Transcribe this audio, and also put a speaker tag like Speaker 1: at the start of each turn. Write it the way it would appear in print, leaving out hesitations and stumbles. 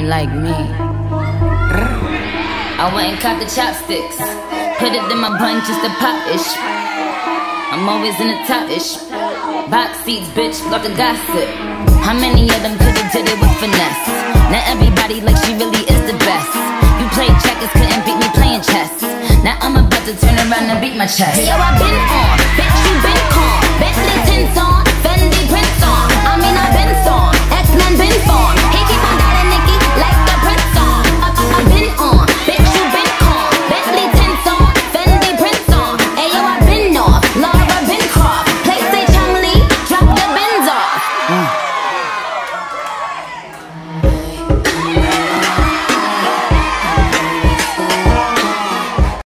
Speaker 1: like me. I went and caught the chopsticks, put it in my bun just to pop-ish. I'm always in the top-ish. Box seats, bitch, love the gossip. How many of them could've did it with finesse? Now everybody like she really is the best. You played checkers, couldn't beat me playing chess. Now I'm about to turn around and beat my chest. Yo, I been on, bitch, you been calm. Bentley tints